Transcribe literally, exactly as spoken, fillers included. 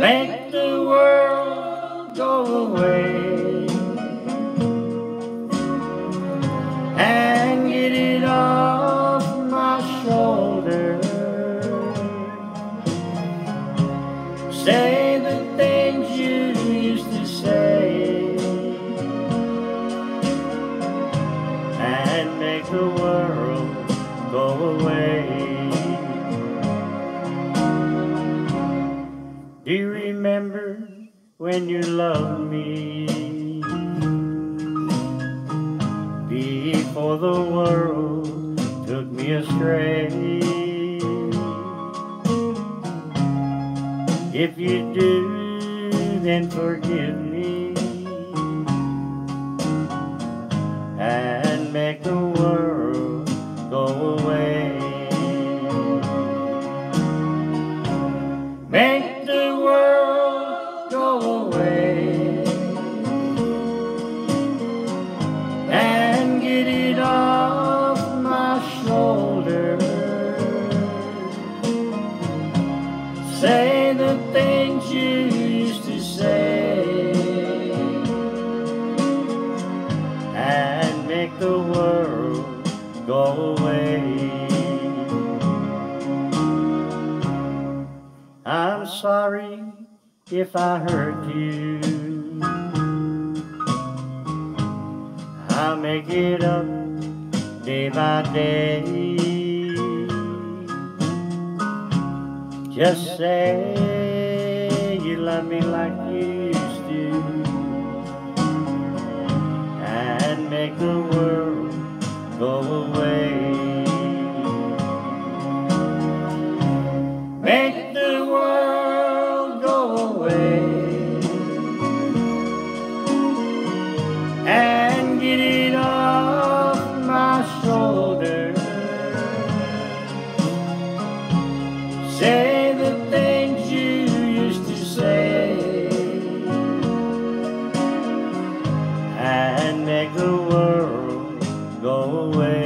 Make the world go away and get it off my shoulder. Say the things you used to say and make the world go away. Do you remember when you loved me before the world took me astray? If you do, then forgive me and make the world go away. Make the world go away and get it off my shoulder. Say the things you used to say and make the world go away. I'm sorry if I hurt you. I'll make it up day by day. Just say you love me like you used to and make the world go away. Make the world go away and get it off my shoulder. Say the things you used to say and make the world go away.